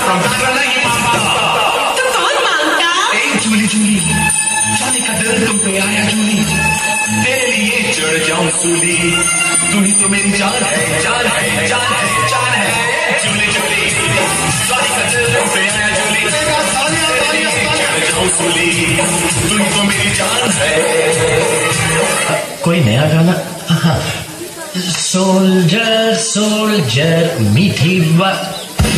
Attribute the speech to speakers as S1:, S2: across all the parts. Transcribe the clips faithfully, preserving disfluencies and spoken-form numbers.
S1: from Bandra नहीं मांगता।
S2: तो कौन मांगता?
S1: एक जूली जूली जाने का दिल तुम पे आया जूली, तेरे लिए चढ़ जाऊं सूली, तू ही तो मेरी जान है जान है जान है जान है। जूली जूली जाने का दिल तुम पे आया जूली, तेरे लिए चढ़ जाऊं सूली, तू ही तो मेरी जान है।
S3: कोई नया गाना? हाँ, सोल्जर सोल्जर मीठी बात।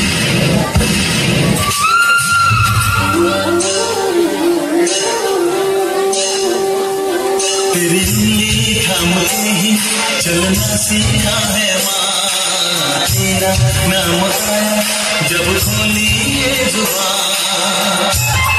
S4: तेरी उंगली थाम के ही चलना सीखा है माँ, तेरा नाम आया जब खोली ये जुबान।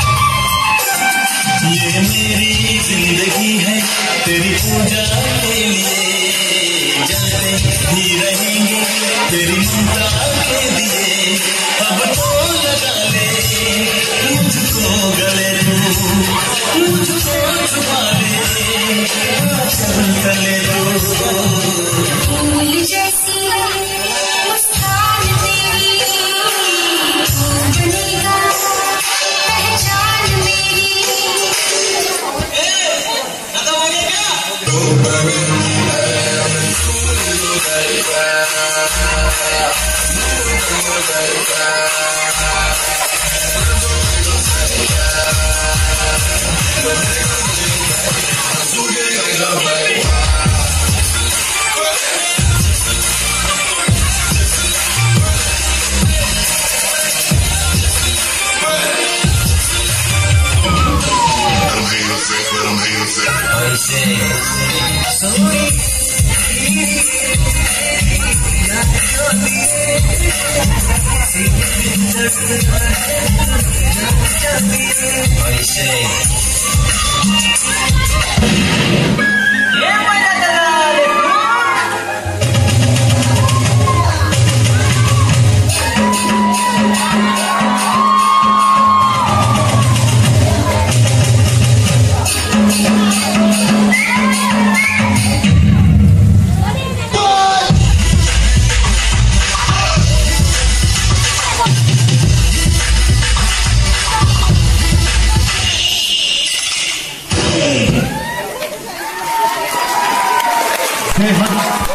S4: ये मेरी जिंदगी है तेरी पूजा के लिए, जलते ही रहेंगे तेरी ममता के दिए। अब तो लगा ले मुझको गले तू, मुझको छुपा ले चल गले तू।
S5: फूल जैसी मुस्कान तेरी, तू बनेगा पहचान मेरी।
S4: खत्म हो गया क्या?
S3: Hey,